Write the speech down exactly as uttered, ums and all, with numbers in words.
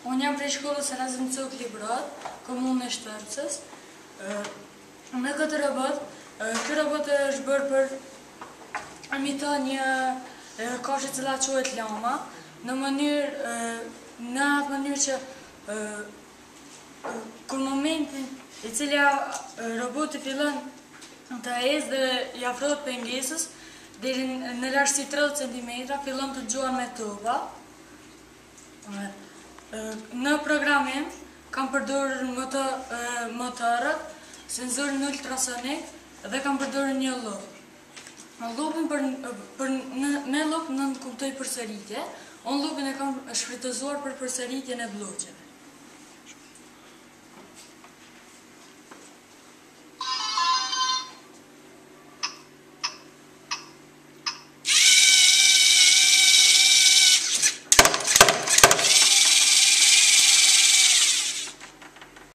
Unë jam prej shkollës Erasm Cok Librat, komunën e Shtërcës. Me këtë robot, ky robot është bërë për imita një kafshë e cila quhet lama, në mënyrë në atë mënyrë që kur momentin i cili roboti fillon të ecë dhe i afrohet pengesës, deri në lartësi tridhjetë centimetra fillon të gjuan me topa. Në programim kam përdorur motorët, senzorin ultrasonik dhe kam përdorur një lop. Lopin për, për me lop nënkuptoj përsëritje, unë lopin e kam shfrytëzuar për përsëritjen e blloqeve.